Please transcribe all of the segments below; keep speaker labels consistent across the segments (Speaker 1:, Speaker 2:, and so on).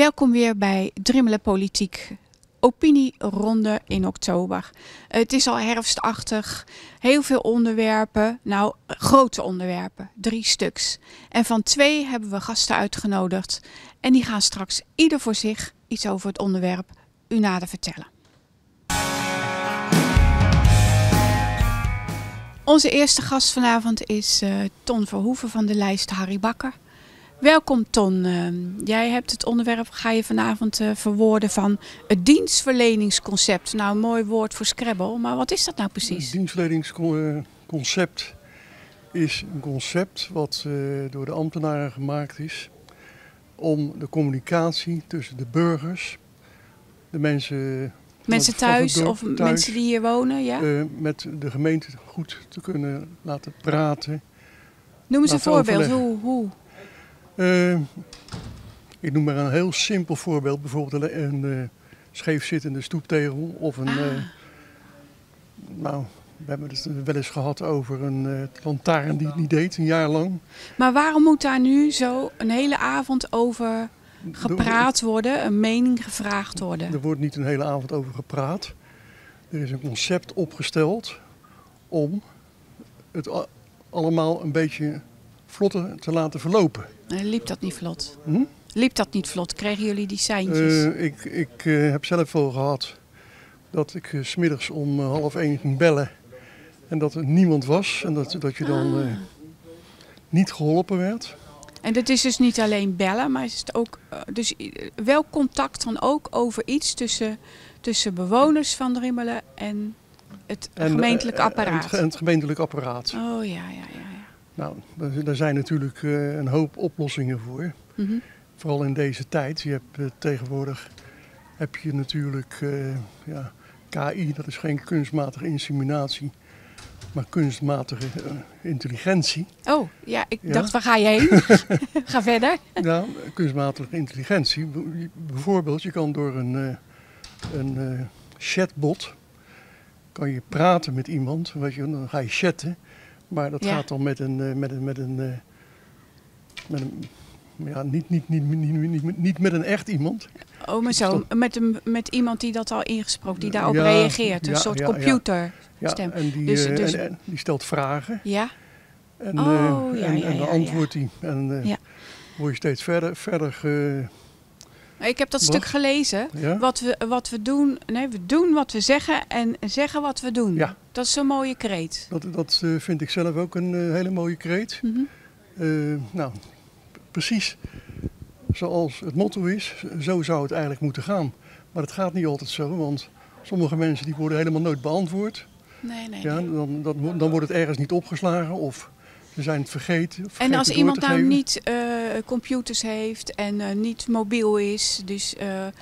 Speaker 1: Welkom weer bij Drimmelen Politiek. Opinieronde in oktober. Het is al herfstachtig. Heel veel onderwerpen. Nou, grote onderwerpen. 3 stuks. En van 2 hebben we gasten uitgenodigd. En die gaan straks ieder voor zich iets over het onderwerp u nader vertellen. Onze eerste gast vanavond is Ton Verhoeven van de lijst Harry Bakker. Welkom Ton. Jij hebt het onderwerp, ga je vanavond verwoorden van het dienstverleningsconcept. Nou, een mooi woord voor Scrabble, maar wat is dat nou precies?
Speaker 2: Het dienstverleningsconcept is een concept wat door de ambtenaren gemaakt is om de communicatie tussen de burgers, de mensen
Speaker 1: thuis of mensen die hier wonen, ja?
Speaker 2: Met de gemeente goed te kunnen laten praten.
Speaker 1: Noem eens een voorbeeld, hoe?
Speaker 2: Ik noem maar een heel simpel voorbeeld. Bijvoorbeeld een scheefzittende stoeptegel of een... we hebben het wel eens gehad over een lantaarn die het niet deed, een jaar lang.
Speaker 1: Maar waarom moet daar nu zo een hele avond over gepraat worden, een mening gevraagd worden?
Speaker 2: Er wordt niet een hele avond over gepraat. Er is een concept opgesteld om het allemaal een beetje vlotter te laten verlopen.
Speaker 1: Liep dat niet vlot? Liep dat niet vlot? Kregen jullie die seintjes?
Speaker 2: Ik heb zelf wel gehad dat ik 's middags om 12:30 ging bellen en dat er niemand was en dat je dan niet geholpen werd.
Speaker 1: En dat is dus niet alleen bellen, maar is het ook dus wel contact dan ook over iets tussen bewoners van Drimmelen en het gemeentelijk apparaat?
Speaker 2: En het gemeentelijk apparaat.
Speaker 1: Oh ja.
Speaker 2: Nou, daar zijn natuurlijk een hoop oplossingen voor.
Speaker 1: Mm-hmm.
Speaker 2: Vooral in deze tijd. Je hebt tegenwoordig heb je natuurlijk KI, dat is geen kunstmatige inseminatie, maar kunstmatige intelligentie.
Speaker 1: Oh, ja, ik dacht, waar ga je heen? Ga verder.
Speaker 2: Ja, kunstmatige intelligentie. Bijvoorbeeld, je kan door een chatbot kan je praten met iemand. Weet je, dan ga je chatten. Maar dat gaat dan niet met een echt iemand.
Speaker 1: Oh, maar zo, met iemand die dat al ingesproken, die daarop reageert. Een soort computerstem.
Speaker 2: En die stelt vragen.
Speaker 1: Ja.
Speaker 2: En dan antwoordt hij. En word je steeds verder
Speaker 1: ik heb dat stuk gelezen. Ja? Wat we doen. Nee, we doen wat we zeggen en zeggen wat we doen. Ja. Dat is zo'n mooie kreet.
Speaker 2: Dat vind ik zelf ook een hele mooie kreet. Mm-hmm. Precies zoals het motto is, zo zou het eigenlijk moeten gaan. Maar het gaat niet altijd zo, want sommige mensen die worden helemaal nooit beantwoord.
Speaker 1: Nee.
Speaker 2: Ja, dan wordt het ergens niet opgeslagen of ze zijn het vergeten.
Speaker 1: En als iemand nou niet computers heeft en niet mobiel is, dus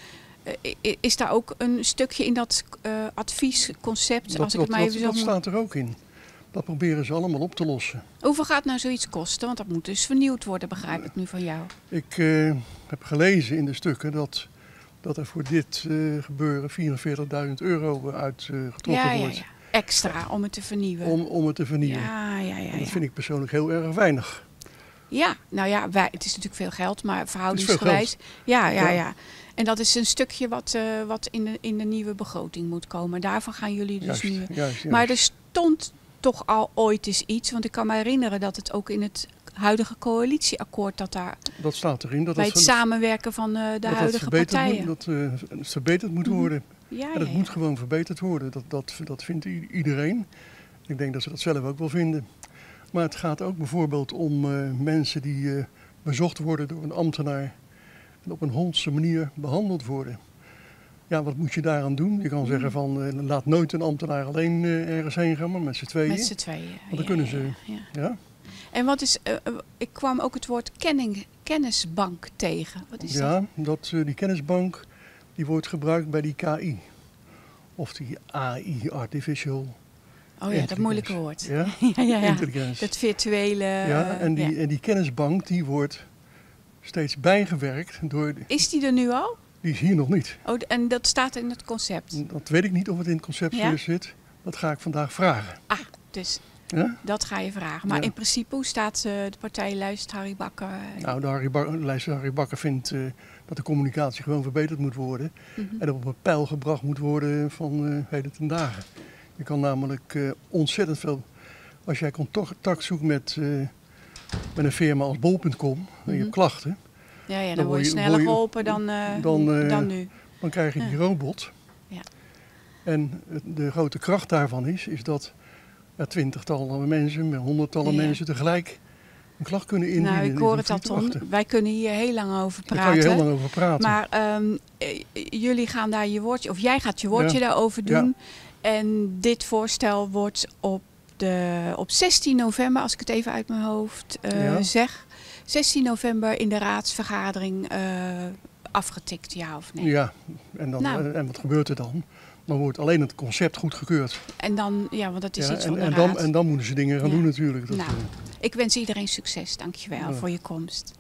Speaker 1: is daar ook een stukje in dat adviesconcept? Dat
Speaker 2: staat er ook in. Dat proberen ze allemaal op te lossen.
Speaker 1: Hoeveel gaat nou zoiets kosten? Want dat moet dus vernieuwd worden, begrijp ik nu van jou.
Speaker 2: Ik heb gelezen in de stukken dat er voor dit gebeuren €44.000 uitgetrokken wordt. Ja.
Speaker 1: Extra om het te vernieuwen.
Speaker 2: Om het te vernieuwen.
Speaker 1: Ja.
Speaker 2: Dat vind ik persoonlijk heel erg weinig.
Speaker 1: Ja, nou ja, het is natuurlijk veel geld, maar verhoudingsgewijs. Ja. En dat is een stukje wat in de nieuwe begroting moet komen. Daarvan gaan jullie dus nu. Juist. Maar er stond toch al ooit eens iets, want ik kan me herinneren dat het ook in het huidige coalitieakkoord dat
Speaker 2: staat erin.
Speaker 1: Bij het samenwerken van de huidige partijen.
Speaker 2: Dat het verbeterd moet worden.
Speaker 1: Ja,
Speaker 2: en het moet gewoon verbeterd worden. Dat vindt iedereen. Ik denk dat ze dat zelf ook wel vinden. Maar het gaat ook bijvoorbeeld om mensen die bezocht worden door een ambtenaar en op een hondse manier behandeld worden. Ja, wat moet je daaraan doen? Je kan zeggen van laat nooit een ambtenaar alleen ergens heen gaan, maar met z'n tweeën.
Speaker 1: Met z'n tweeën.
Speaker 2: Want dan kunnen ze. Ja.
Speaker 1: En wat is? Ik kwam ook het woord kennisbank tegen. Wat is dat?
Speaker 2: Die kennisbank die wordt gebruikt bij die KI. Of die AI, Artificial.
Speaker 1: Oh ja, dat moeilijke woord.
Speaker 2: Ja? Intelligence.
Speaker 1: Dat virtuele.
Speaker 2: Ja, en die kennisbank die wordt steeds bijgewerkt door.
Speaker 1: Is die er nu al?
Speaker 2: Die is hier nog niet.
Speaker 1: Oh, en dat staat in het concept?
Speaker 2: Dat weet ik niet of het in het concept zit. Dat ga ik vandaag vragen.
Speaker 1: Dus
Speaker 2: Ja?
Speaker 1: Dat ga je vragen. Maar
Speaker 2: Ja.
Speaker 1: in principe, hoe staat de partijlijst Harry Bakker?
Speaker 2: Nou, lijst Harry Bakker vindt dat de communicatie gewoon verbeterd moet worden. En op een peil gebracht moet worden van heden ten dagen. Je kan namelijk ontzettend veel, als jij contact zoekt met een firma als bol.com en je hebt klachten,
Speaker 1: Ja, dan
Speaker 2: dan
Speaker 1: word je
Speaker 2: word je-
Speaker 1: sneller
Speaker 2: word je-
Speaker 1: geholpen dan nu.
Speaker 2: dan krijg je die robot.
Speaker 1: Ja.
Speaker 2: En de grote kracht daarvan is dat er 20-tallen mensen met 100-tallen
Speaker 1: Ja.
Speaker 2: mensen tegelijk een klacht kunnen indienen.
Speaker 1: Nou, ik
Speaker 2: Die
Speaker 1: hoor
Speaker 2: hoeven
Speaker 1: het
Speaker 2: niet
Speaker 1: al,
Speaker 2: te
Speaker 1: Ton.
Speaker 2: wachten.
Speaker 1: Wij kunnen hier heel lang over
Speaker 2: Daar
Speaker 1: praten.
Speaker 2: kan je heel lang over praten.
Speaker 1: Maar jullie gaan daar je woordje, of jij gaat je woordje daarover doen. En dit voorstel wordt op 16 november, als ik het even uit mijn hoofd zeg, 16 november in de raadsvergadering afgetikt, ja of nee?
Speaker 2: Ja, en wat gebeurt er dan? Dan wordt alleen het concept goedgekeurd.
Speaker 1: En dan, want dat is iets van de
Speaker 2: en
Speaker 1: raad.
Speaker 2: dan moeten ze dingen gaan doen natuurlijk. Dat,
Speaker 1: Nou, ik wens iedereen succes. Dankjewel voor je komst.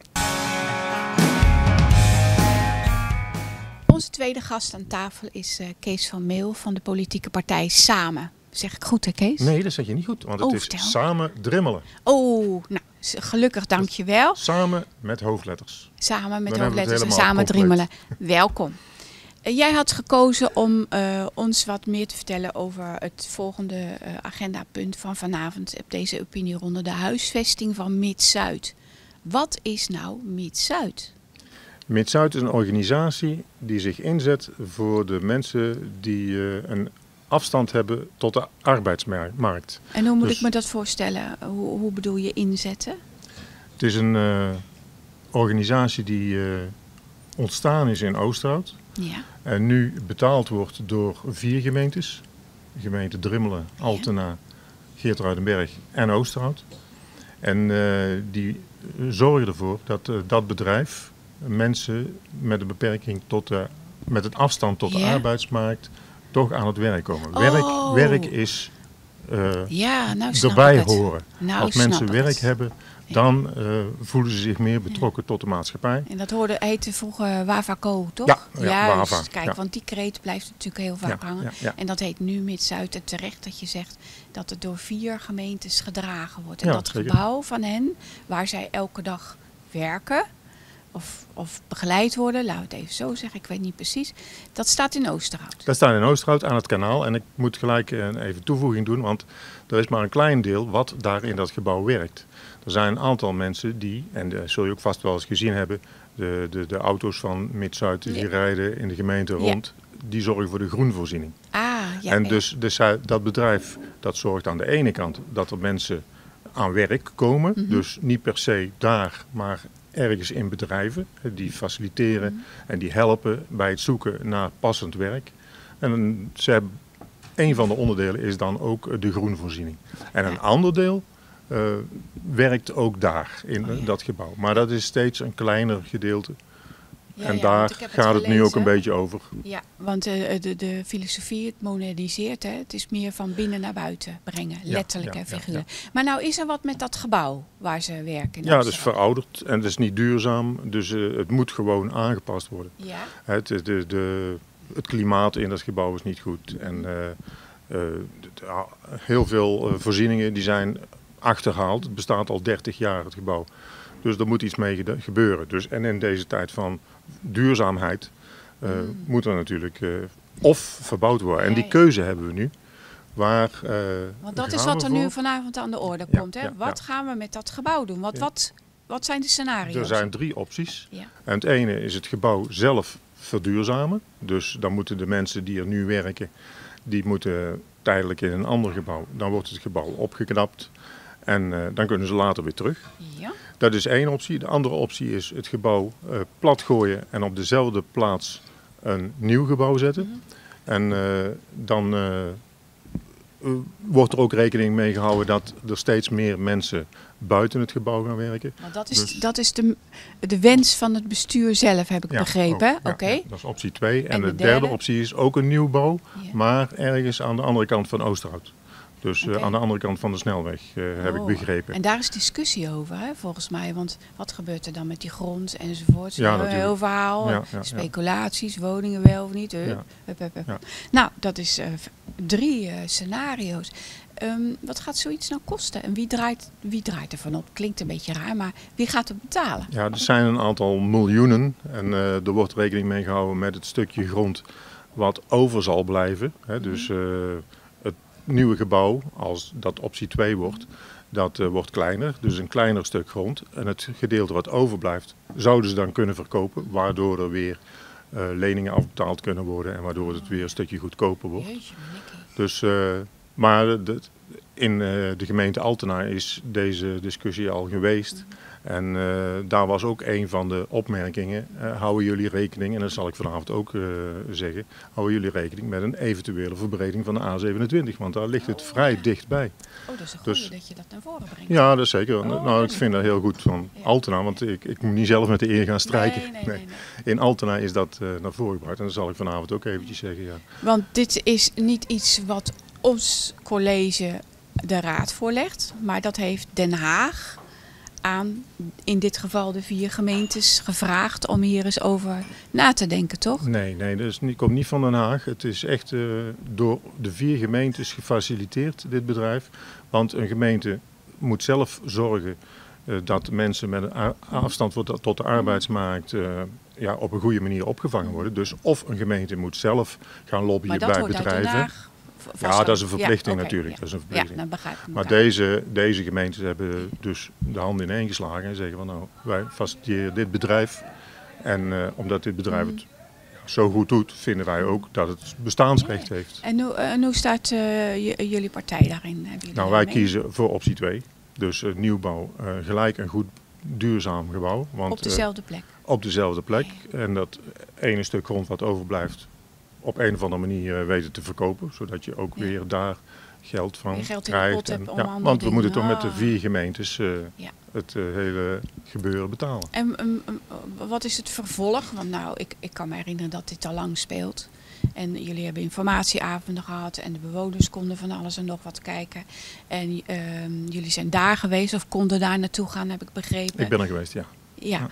Speaker 1: Onze tweede gast aan tafel is Kees van Meel van de politieke partij Samen. Zeg ik goed, hè Kees?
Speaker 3: Nee, dat zeg je niet goed, want het is
Speaker 1: vertel.
Speaker 3: Samen Drimmelen.
Speaker 1: Oh, nou, gelukkig dankjewel.
Speaker 3: Samen met hoofdletters.
Speaker 1: Samen met
Speaker 3: Dan hebben we het
Speaker 1: hoofdletters en
Speaker 3: helemaal
Speaker 1: samen
Speaker 3: compleet.
Speaker 1: drimmelen. Welkom. Jij had gekozen om ons wat meer te vertellen over het volgende agendapunt van vanavond op deze opinieronde. De huisvesting van Mid-Zuid. Wat is nou Mid-Zuid?
Speaker 3: Mid-Zuid is een organisatie die zich inzet voor de mensen die een afstand hebben tot de arbeidsmarkt.
Speaker 1: En hoe moet
Speaker 3: Dus-
Speaker 1: ik me dat voorstellen? Hoe bedoel je inzetten?
Speaker 3: Het is een organisatie die ontstaan is in Oosterhout.
Speaker 1: Ja.
Speaker 3: En nu betaald wordt door 4 gemeentes. De gemeente Drimmelen, Altena, Geertruidenberg en Oosterhout. En die zorgen ervoor dat dat bedrijf mensen met een beperking met een afstand tot de
Speaker 1: Ja.
Speaker 3: arbeidsmarkt toch aan het werk komen.
Speaker 1: Oh.
Speaker 3: Werk is
Speaker 1: Ja, nou snap
Speaker 3: erbij
Speaker 1: ik het.
Speaker 3: horen.
Speaker 1: Nou,
Speaker 3: Als mensen
Speaker 1: snap ik
Speaker 3: werk
Speaker 1: het.
Speaker 3: hebben, dan voelen ze zich meer betrokken tot de maatschappij.
Speaker 1: En dat heette vroeger Wavaco, toch?
Speaker 3: Ja,
Speaker 1: Juist.
Speaker 3: Wava,
Speaker 1: Kijk,
Speaker 3: ja.
Speaker 1: want die kreet blijft natuurlijk heel vaak
Speaker 3: Ja,
Speaker 1: hangen.
Speaker 3: ja, ja.
Speaker 1: En dat heet nu Mid-Zuid. En terecht dat je zegt dat het door 4 gemeentes gedragen wordt. En
Speaker 3: Ja,
Speaker 1: dat
Speaker 3: zeker.
Speaker 1: gebouw van hen, waar zij elke dag werken of begeleid worden, laten we het even zo zeggen, ik weet niet precies. Dat staat in Oosterhout.
Speaker 3: Dat staat in Oosterhout aan het kanaal. En ik moet gelijk even toevoeging doen, want er is maar een klein deel wat daar in dat gebouw werkt. Er zijn een aantal mensen die, en dat zul je ook vast wel eens gezien hebben, de auto's van Mid-Zuid die rijden in de gemeente rond, die zorgen voor de groenvoorziening.
Speaker 1: Ja.
Speaker 3: En dus dat bedrijf dat zorgt aan de ene kant dat er mensen aan werk komen. Dus niet per se daar, maar ergens in bedrijven. Die faciliteren en die helpen bij het zoeken naar passend werk. En een van de onderdelen is dan ook de groenvoorziening. En een ander deel werkt ook daar in dat gebouw. Maar dat is steeds een kleiner gedeelte. En
Speaker 1: want
Speaker 3: daar
Speaker 1: ik heb
Speaker 3: gaat het nu ook
Speaker 1: gelezen.
Speaker 3: een beetje over.
Speaker 1: Ja, want de filosofie, het moderniseert, hè? Het is meer van binnen naar buiten brengen,
Speaker 3: Ja,
Speaker 1: letterlijk
Speaker 3: ja,
Speaker 1: en
Speaker 3: ja,
Speaker 1: figuurlijk. Maar nou is er wat met dat gebouw waar ze werken? in
Speaker 3: Ja, het is
Speaker 1: Amsterdam?
Speaker 3: verouderd en het is niet duurzaam. Dus het moet gewoon aangepast worden.
Speaker 1: Ja,
Speaker 3: Het klimaat in dat gebouw is niet goed. En heel veel voorzieningen die zijn achterhaald. Het bestaat al 30 jaar, het gebouw. Dus er moet iets mee gebeuren. Dus, en in deze tijd van duurzaamheid moet er natuurlijk of verbouwd worden. En die keuze hebben we nu.
Speaker 1: want dat is
Speaker 3: gaan
Speaker 1: wat
Speaker 3: we
Speaker 1: er nu
Speaker 3: voor?
Speaker 1: vanavond aan de orde
Speaker 3: Ja,
Speaker 1: komt. Hè?
Speaker 3: ja,
Speaker 1: Wat
Speaker 3: ja.
Speaker 1: gaan we met dat gebouw doen? Wat zijn de scenario's?
Speaker 3: Er zijn 3 opties.
Speaker 1: Ja.
Speaker 3: En het ene is het gebouw zelf verduurzamen. Dus dan moeten de mensen die er nu werken, die moeten tijdelijk in een ander gebouw. Dan wordt het gebouw opgeknapt en dan kunnen ze later weer terug.
Speaker 1: Ja.
Speaker 3: Dat is één optie. De andere optie is het gebouw platgooien en op dezelfde plaats een nieuw gebouw zetten. En dan wordt er ook rekening mee gehouden dat er steeds meer mensen buiten het gebouw gaan werken.
Speaker 1: Want dat
Speaker 3: Dus-
Speaker 1: is de wens van het bestuur zelf, heb ik
Speaker 3: Ja,
Speaker 1: begrepen.
Speaker 3: ook, ja,
Speaker 1: Oké.
Speaker 3: ja, dat is optie 2. En
Speaker 1: de
Speaker 3: de derde
Speaker 1: derde?
Speaker 3: optie is ook een nieuwbouw,
Speaker 1: Ja.
Speaker 3: maar ergens aan de andere kant van Oosterhout. Dus
Speaker 1: Oké.
Speaker 3: aan de andere kant van de snelweg, heb ik
Speaker 1: Oh,
Speaker 3: begrepen.
Speaker 1: En daar is discussie over, hè, volgens mij. Want wat gebeurt er dan met die grond enzovoort?
Speaker 3: Ja,
Speaker 1: Een
Speaker 3: natuurlijk.
Speaker 1: heel verhaal.
Speaker 3: Ja, ja, ja.
Speaker 1: Speculaties, woningen wel of niet.
Speaker 3: Ja.
Speaker 1: Hup.
Speaker 3: Ja.
Speaker 1: Nou, dat is 3 scenario's. Wat gaat zoiets nou kosten? En wie draait ervan op? Klinkt een beetje raar, maar wie gaat het betalen?
Speaker 3: Ja, er zijn een aantal miljoenen en er wordt rekening mee gehouden met het stukje grond wat over zal blijven. Hè. Dus het nieuwe gebouw, als dat optie 2 wordt, dat wordt kleiner. Dus een kleiner stuk grond. En het gedeelte wat overblijft, zouden ze dan kunnen verkopen, waardoor er weer leningen afbetaald kunnen worden en waardoor het weer een stukje goedkoper wordt.
Speaker 1: Jeetje, Nicky.
Speaker 3: Dus, maar in de gemeente Altena is deze discussie al geweest. En daar was ook een van de opmerkingen, houden jullie rekening, en dat zal ik vanavond ook zeggen, houden jullie rekening met een eventuele verbreding van de A27, want daar ligt het vrij dichtbij.
Speaker 1: Oh, dat is een goeie dat je dat naar voren brengt.
Speaker 3: Ja, dat is zeker. Nou, ik vind dat heel goed van Altena, want ik moet niet zelf met de eer gaan strijken. Nee. In Altena is dat naar voren gebracht en dat zal ik vanavond ook eventjes zeggen. Ja.
Speaker 1: Want dit is niet iets wat ons college de raad voorlegt, maar dat heeft Den Haag aan, in dit geval de 4 gemeentes, gevraagd om hier eens over na te denken, toch?
Speaker 3: Nee, dat komt niet van Den Haag. Het is echt door de 4 gemeentes gefaciliteerd, dit bedrijf. Want een gemeente moet zelf zorgen dat mensen met een afstand tot de arbeidsmarkt op een goede manier opgevangen worden. Dus of een gemeente moet zelf gaan lobbyen bij bedrijven. Ja, dat is een verplichting natuurlijk. Ja. Dat is een verplichting.
Speaker 1: Ja, begrijp ik.
Speaker 3: Maar deze gemeentes hebben dus de handen ineen geslagen en zeggen van nou, wij faciliteren dit bedrijf. En omdat dit bedrijf het zo goed doet, vinden wij ook dat het bestaansrecht heeft.
Speaker 1: En hoe staat jullie partij daarin?
Speaker 3: Wij kiezen voor optie 2. Dus nieuwbouw, gelijk en goed duurzaam gebouw. Want,
Speaker 1: op dezelfde plek?
Speaker 3: Op dezelfde plek. En dat ene stuk grond wat overblijft, op een of andere manier weten te verkopen. Zodat je ook weer daar geld van krijgt. Want we moeten toch met de 4 gemeentes het hele gebeuren betalen.
Speaker 1: En wat is het vervolg? Want nou, ik kan me herinneren dat dit al lang speelt. En jullie hebben informatieavonden gehad en de bewoners konden van alles en nog wat kijken. En jullie zijn daar geweest of konden daar naartoe gaan, heb ik begrepen.
Speaker 3: Ik ben er geweest, ja.
Speaker 1: Ja.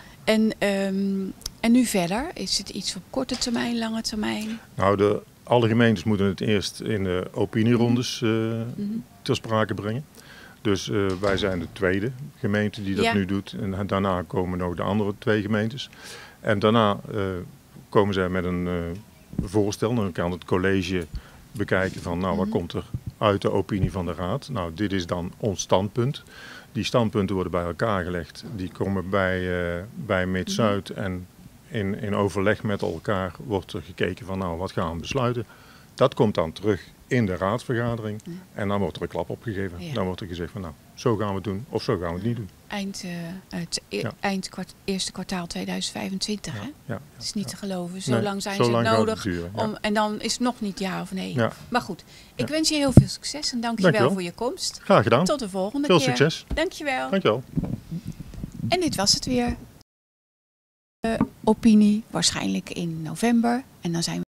Speaker 1: En nu verder? Is het iets op korte termijn, lange termijn?
Speaker 3: Nou, alle gemeentes moeten het eerst in de opinierondes ter sprake brengen. Dus wij zijn de 2e gemeente die dat nu doet. En daarna komen nog de andere 2 gemeentes. En daarna komen zij met een voorstel. Dan kan het college bekijken van nou, wat komt er uit de opinie van de raad. Nou, dit is dan ons standpunt. Die standpunten worden bij elkaar gelegd. Die komen bij Mid-Zuid en in overleg met elkaar wordt er gekeken van nou, wat gaan we besluiten. Dat komt dan terug in de raadsvergadering en dan wordt er een klap opgegeven. Ja. Dan wordt er gezegd van nou, zo gaan we het doen of zo gaan we het niet doen.
Speaker 1: Eerste kwartaal 2025, hè?
Speaker 3: Ja.
Speaker 1: Dat is niet te geloven. Zo lang zijn ze nodig. En dan is het nog niet ja of nee. Ja. Maar goed, ik wens je heel veel succes en dank je wel voor je komst.
Speaker 3: Graag gedaan.
Speaker 1: Tot de volgende keer.
Speaker 3: Veel succes.
Speaker 1: Dank je wel.
Speaker 3: Dank je wel.
Speaker 1: En dit was het weer. Opinie waarschijnlijk in november. En dan zijn we